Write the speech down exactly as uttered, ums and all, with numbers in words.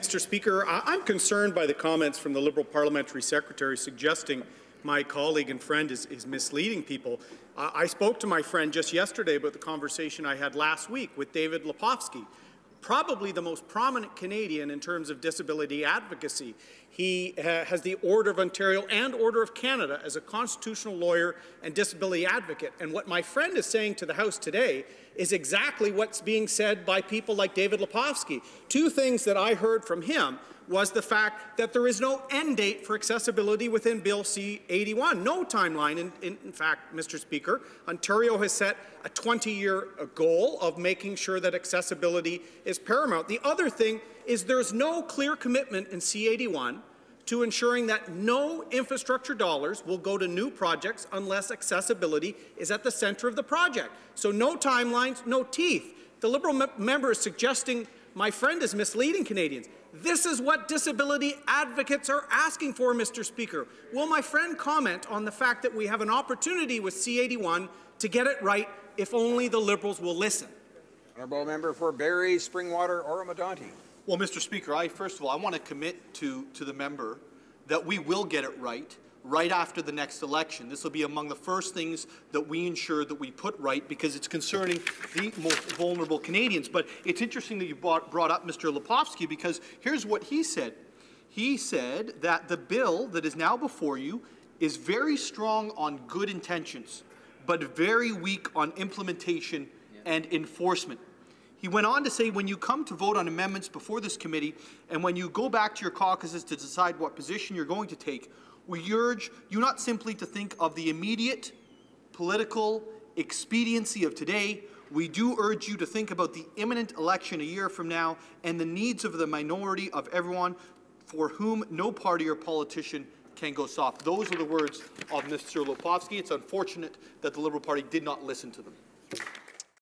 Mister Speaker. I'm concerned by the comments from the Liberal Parliamentary Secretary suggesting my colleague and friend is, is misleading people. Uh, I spoke to my friend just yesterday about the conversation I had last week with David Lepofsky, probably the most prominent Canadian in terms of disability advocacy. He uh, has the Order of Ontario and Order of Canada as a constitutional lawyer and disability advocate. And what my friend is saying to the House today is exactly what's being said by people like David Lepofsky. Two things that I heard from him was the fact that there is no end date for accessibility within Bill C eighty-one, no timeline. In, in, in fact, Mister Speaker, Ontario has set a twenty-year goal of making sure that accessibility is paramount. The other thing is there's no clear commitment in C eighty-one to ensuring that no infrastructure dollars will go to new projects unless accessibility is at the centre of the project. So no timelines, no teeth. The Liberal me member is suggesting my friend is misleading Canadians. This is what disability advocates are asking for, Mister Speaker. Will my friend comment on the fact that we have an opportunity with C eighty-one to get it right if only the Liberals will listen? Honourable member for Barrie, Springwater, Oromadonti. Well, Mister Speaker, I first of all I want to commit to to the member that we will get it right right after the next election. This will be among the first things that we ensure that we put right because it's concerning the most vulnerable Canadians. But it's interesting that you brought, brought up Mister Lepofsky because here's what he said. He said that the bill that is now before you is very strong on good intentions, but very weak on implementation and enforcement. He went on to say, when you come to vote on amendments before this committee and when you go back to your caucuses to decide what position you're going to take, we urge you not simply to think of the immediate political expediency of today. We do urge you to think about the imminent election a year from now and the needs of the minority of everyone for whom no party or politician can go soft. Those are the words of Mister Lepofsky. It's unfortunate that the Liberal Party did not listen to them.